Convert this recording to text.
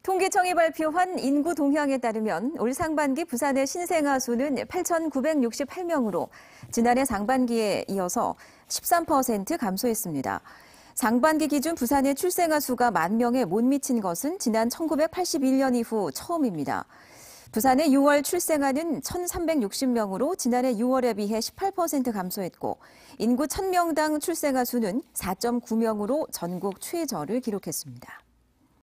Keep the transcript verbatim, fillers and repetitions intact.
통계청이 발표한 인구 동향에 따르면 올 상반기 부산의 신생아 수는 팔천구백육십팔 명으로 지난해 상반기에 이어서 십삼 퍼센트 감소했습니다. 상반기 기준 부산의 출생아 수가 만 명에 못 미친 것은 지난 천구백팔십일 년 이후 처음입니다. 부산의 유월 출생아는 천삼백육십 명으로 지난해 유월에 비해 십팔 퍼센트 감소했고 인구 천 명당 출생아 수는 사 점 구 명으로 전국 최저를 기록했습니다.